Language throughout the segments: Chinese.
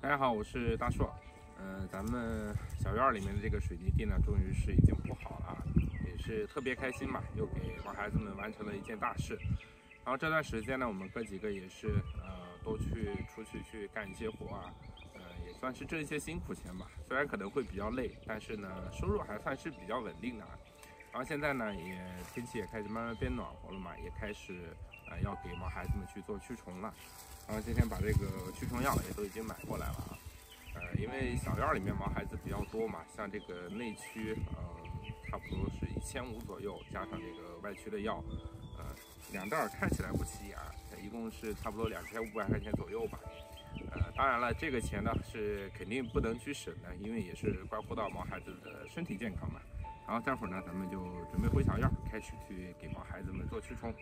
大家好，我是大硕。咱们小院里面的这个水泥地呢，终于是已经铺好了啊，也是特别开心嘛，又给毛孩子们完成了一件大事。然后这段时间呢，我们哥几个也是都出去干一些活啊，也算是挣一些辛苦钱吧。虽然可能会比较累，但是呢，收入还算是比较稳定的啊。然后现在呢，天气也开始慢慢变暖和了嘛，也开始要给毛孩子们去做驱虫了。然后今天把这个驱虫药也都已经买过来了啊。因为小院里面毛孩子比较多嘛，像这个内驱，差不多是1500左右，加上这个外驱的药，两袋看起来不起眼，一共是差不多2500块钱左右吧。当然了，这个钱呢是肯定不能去省的，因为也是关乎到毛孩子的身体健康嘛。然后待会儿呢，咱们就准备回小院，开始去给毛孩子们做驱虫。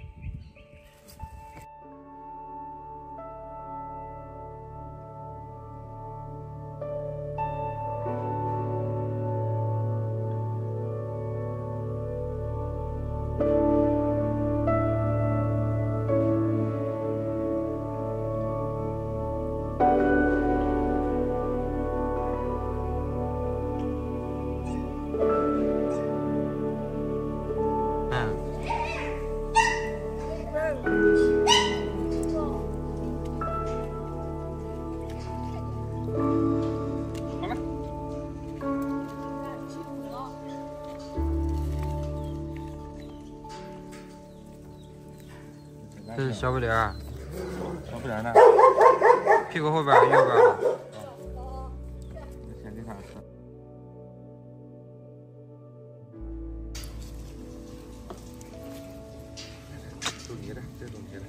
这是小不点儿， 小不点儿呢？ 屁股后边右边的。 先给它吃。都你的，这都你的。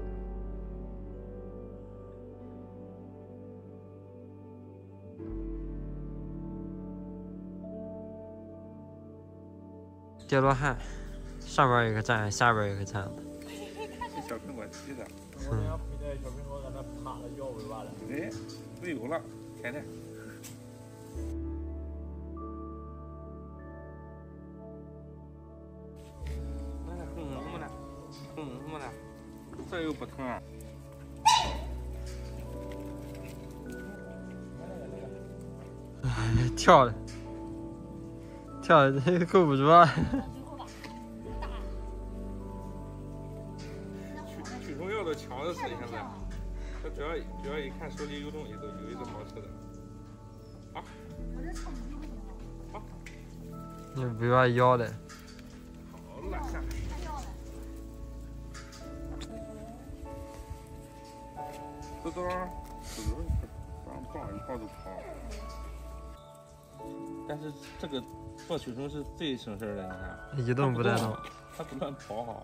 叠罗汉，上边有个站，下边有个站的。 小苹果吃的。 我那样配点小苹果，让它趴了腰围完了。 哎，喂有了，甜甜。那哼什么呢？哼什么呢？这又不疼啊！ 跳了，这够不住啊！ 驱虫药都抢着吃，现在。他只要一看手里有东西，都有一个好吃的。啊！ 你不要腰的。 好了，下来。走走，抱一抱就跑。但是这个做驱虫是最省事的，你看。 一动不带动。 它不乱跑哈。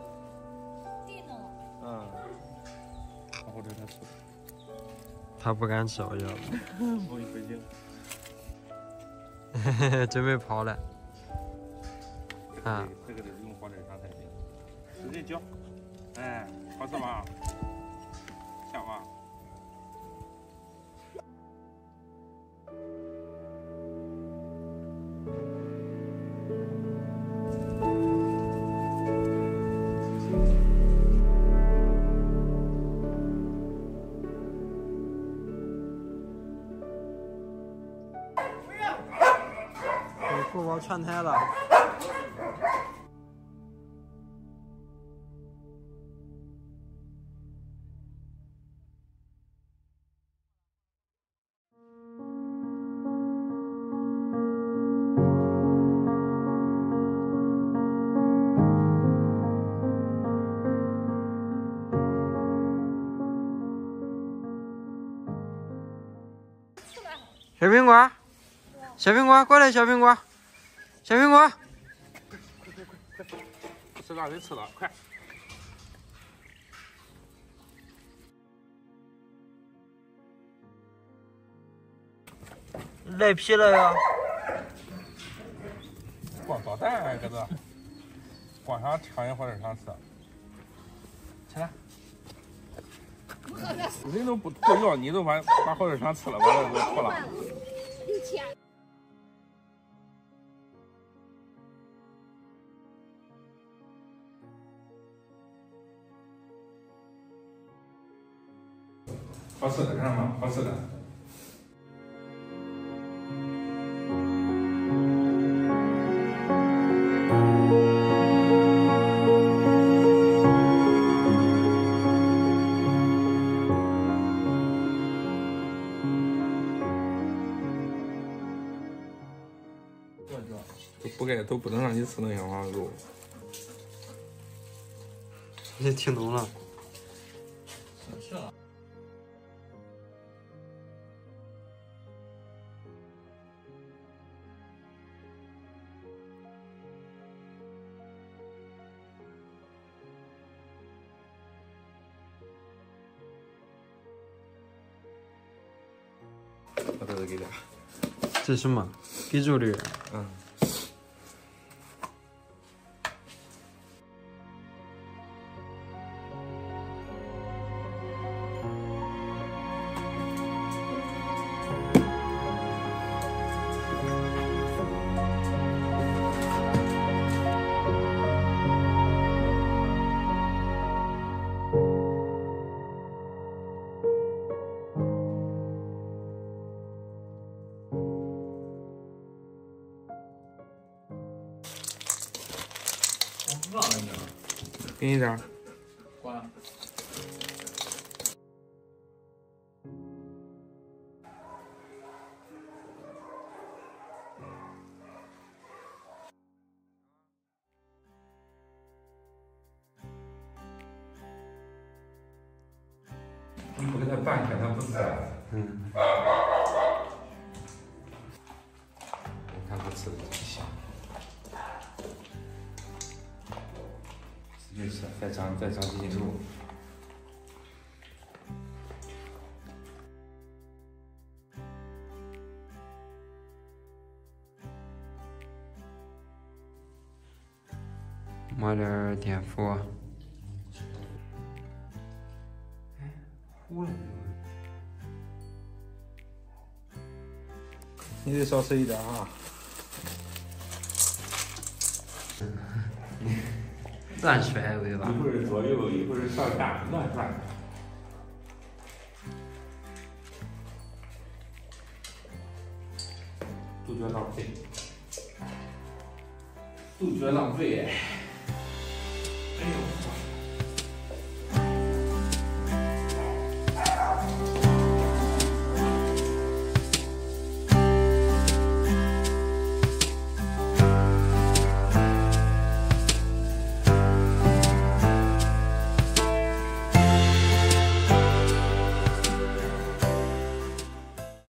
嗯。然后这它吃。 他不敢吃，我觉得。 不行。 准备跑了。 这个得用火腿肠才行。使劲嚼。哎，好吃吧？香吧？ 过包串台了。小苹果，小苹果，过来，小苹果，小苹果， 吃让人吃了，快！ 赖皮了呀！ 光捣蛋啊，搁这，光想抢人火腿肠吃，起来！人都不吐药，你都把火腿肠吃了，完了给我吐了。好吃的，看到吗？好吃的。 都不能让你吃那些黄肉。 你听懂了？ 是了。 我这是给俩。 这什么？给肉的。 嗯。给你点儿。 关。 你不给他拌开，他不吃。 嗯。 他不吃的真香。继续吃，再长几斤肉。 抹点碘伏。哎，糊了。 你得少吃一点啊。 乱甩尾巴。 一会儿左右，一会儿上下，乱转。杜绝浪费，杜绝浪费。哎呦！